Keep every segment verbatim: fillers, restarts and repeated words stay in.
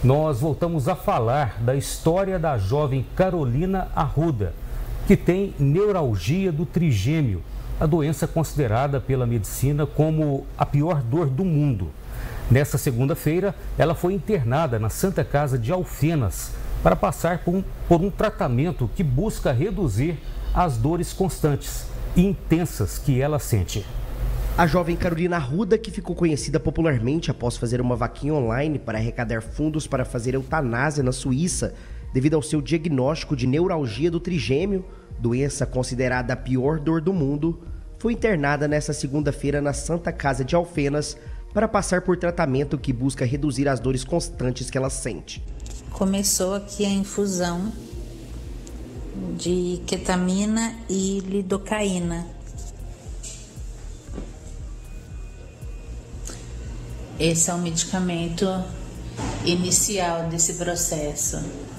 Nós voltamos a falar da história da jovem Carolina Arruda, que tem neuralgia do trigêmeo, a doença considerada pela medicina como a pior dor do mundo. Nessa segunda-feira, ela foi internada na Santa Casa de Alfenas para passar por um, por um tratamento que busca reduzir as dores constantes e intensas que ela sente. A jovem Carolina Arruda, que ficou conhecida popularmente após fazer uma vaquinha online para arrecadar fundos para fazer eutanásia na Suíça, devido ao seu diagnóstico de neuralgia do trigêmeo, doença considerada a pior dor do mundo, foi internada nesta segunda-feira na Santa Casa de Alfenas para passar por tratamento que busca reduzir as dores constantes que ela sente. Começou aqui a infusão de ketamina e lidocaína. Esse é o medicamento inicial desse processo.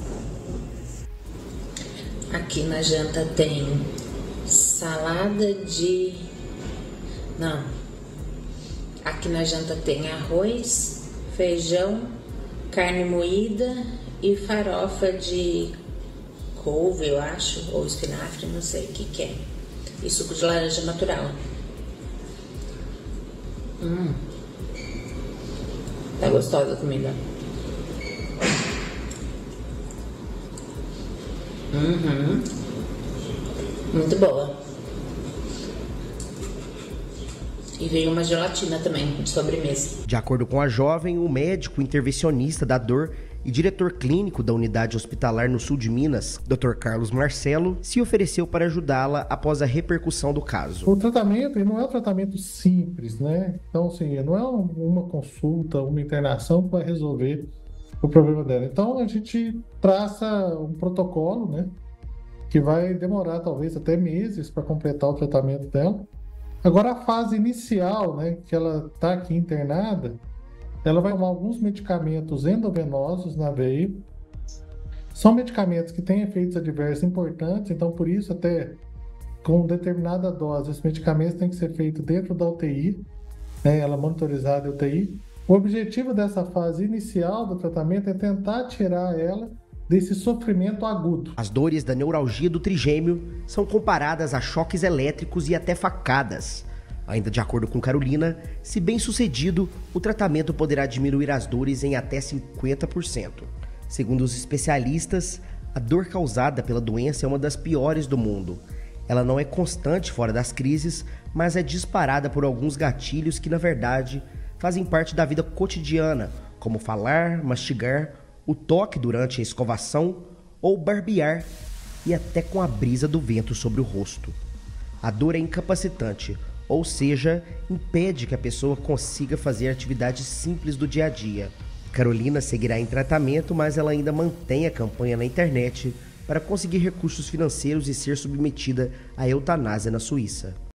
Aqui na janta tem salada de... Não. Aqui na janta tem arroz, feijão, carne moída e farofa de couve, eu acho, ou espinafre, não sei o que que é. E suco de laranja natural. Hum. Tá gostosa a comida. Uhum. Muito boa. E veio uma gelatina também, de sobremesa. De acordo com a jovem, o médico intervencionista da dor e diretor clínico da unidade hospitalar no sul de Minas, doutor Carlos Marcelo, se ofereceu para ajudá-la após a repercussão do caso. O tratamento ele não é um tratamento simples, né? Então, assim, não é uma consulta, uma internação que vai resolver o problema dela. Então, a gente traça um protocolo, né? Que vai demorar talvez até meses para completar o tratamento dela. Agora, a fase inicial, né? Que ela está aqui internada, ela vai tomar alguns medicamentos endovenosos na veia. São medicamentos que têm efeitos adversos importantes, então por isso até com determinada dose, esses medicamentos têm que ser feitos dentro da U T I, né, ela monitorizada em U T I. O objetivo dessa fase inicial do tratamento é tentar tirar ela desse sofrimento agudo. As dores da neuralgia do trigêmeo são comparadas a choques elétricos e até facadas. Ainda de acordo com Carolina, se bem sucedido, o tratamento poderá diminuir as dores em até cinquenta por cento. Segundo os especialistas, a dor causada pela doença é uma das piores do mundo. Ela não é constante fora das crises, mas é disparada por alguns gatilhos que, na verdade, fazem parte da vida cotidiana, como falar, mastigar, o toque durante a escovação ou barbear e até com a brisa do vento sobre o rosto. A dor é incapacitante, ou seja, impede que a pessoa consiga fazer atividades simples do dia a dia. Carolina seguirá em tratamento, mas ela ainda mantém a campanha na internet para conseguir recursos financeiros e ser submetida à eutanásia na Suíça.